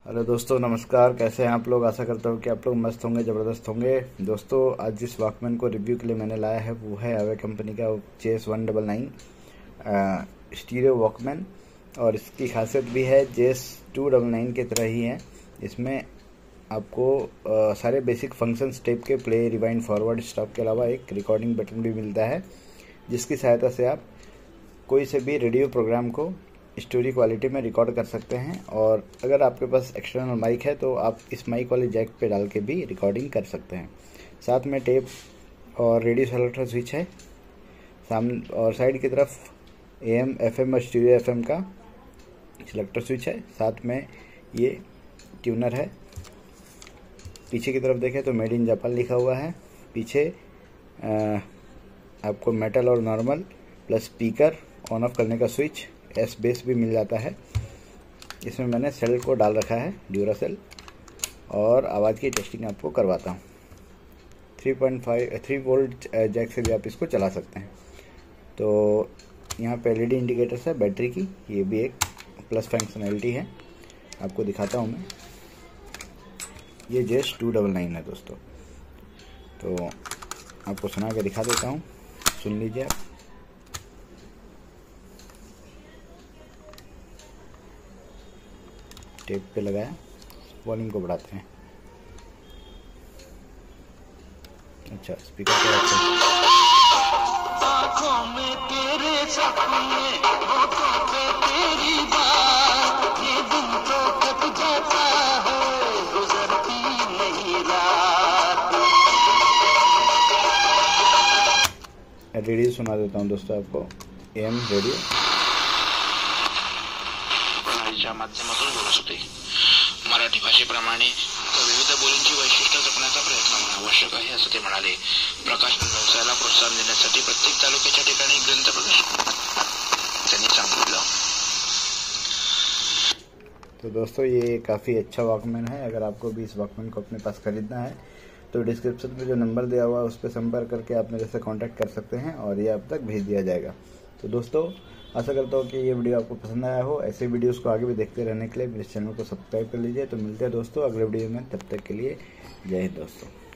Hello दोस्तों, नमस्कार। कैसे हैं आप लोग? आशा करता हूँ कि आप लोग मस्त होंगे, ज़बरदस्त होंगे। दोस्तों, आज जिस वॉकमैन को रिव्यू के लिए मैंने लाया है वो है अवे कंपनी का जेस 199 स्टीरियो वॉकमैन। और इसकी खासियत भी है जेस 299 की तरह ही है। इसमें आपको सारे बेसिक फंक्शंस टाइप के प्ले, रिवाइंड, फॉरवर्ड, स्टॉप के अलावा एक रिकॉर्डिंग बटन भी मिलता है, जिसकी सहायता से आप कोई से भी रेडियो प्रोग्राम को स्टोरी क्वालिटी में रिकॉर्ड कर सकते हैं। और अगर आपके पास एक्सटर्नल माइक है तो आप इस माइक वाले जैक पे डाल के भी रिकॉर्डिंग कर सकते हैं। साथ में टेप और रेडियो सेलेक्टर स्विच है सामने, और साइड की तरफ AM, FM और स्टीरियो FM का सेलेक्टर स्विच है। साथ में ये ट्यूनर है। पीछे की तरफ देखें तो मेड इन जापान लिखा हुआ है। पीछे आपको मेटल और normal plus speaker on off करने का स्विच, एस बेस भी मिल जाता है। इसमें मैंने सेल को डाल रखा है, ड्यूरासेल। और आवाज़ की टेस्टिंग आपको करवाता हूँ। 3 वोल्ट जैक से भी आप इसको चला सकते हैं। तो यहाँ पे LED इंडिकेटर्स है बैटरी की, ये भी एक प्लस फंक्शनैलिटी है। आपको दिखाता हूँ मैं। ये जेस 299 है दोस्तों। तो आपको सुना के दिखा देता हूँ, सुन लीजिए आप। टेप पे लगाया, वॉल्यूम को बढ़ाते हैं। अच्छा, स्पीकर पे रखते हैं। आँखों में तेरे सपने, होठों पे तेरी बात, ये दिन तो कट जाता है, गुजरती नहीं रात। रेडियो सुना देता हूँ दोस्तों आपको, AM रेडियो। माध्यमातून बोलत होते। मराठी भाषेप्रमाणे विविध बोलींची वैशिष्ट्य जपण्याचा प्रयत्न आवश्यक आहे असं ते म्हणाले। प्रकाशन व्यवसायाला प्रोत्साहन देण्यासाठी प्रत्येक तालुक्याच्या ठिकाणी ग्रंथ प्रदर्शन त्यांनी सांगितलं। तो दोस्तों, ये काफ़ी अच्छा वॉकमैन है। अगर आपको भी इस वॉकमैन को अपने पास खरीदना है तो डिस्क्रिप्शन में जो नंबर दिया हुआ है उस पर संपर्क करके आप मेरे से कांटेक्ट कर सकते हैं और ये आप तक भेज दिया जाएगा। तो दोस्तों, आशा करता हूँ कि ये वीडियो आपको पसंद आया हो। ऐसे वीडियोस को आगे भी देखते रहने के लिए मेरे चैनल को सब्सक्राइब कर लीजिए। तो मिलते हैं दोस्तों अगले वीडियो में, तब तक के लिए जय हिंद दोस्तों।